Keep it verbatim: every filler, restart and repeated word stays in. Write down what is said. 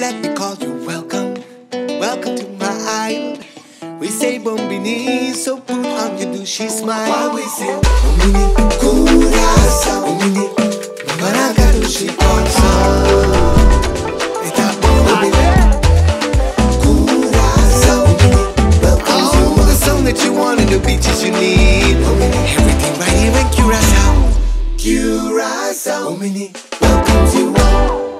let me call you welcome. Welcome to my island. We say Bombini, so put on your douchey smile. While we say Bombini, Curaçao, Bombini, Maracatushi, Console. Eta Bombini, Curaçao, Bombini, welcome to all the song that you want and the beaches you need. Bombini, everything right here in Curaçao. Curaçao, Bombini, welcome to all.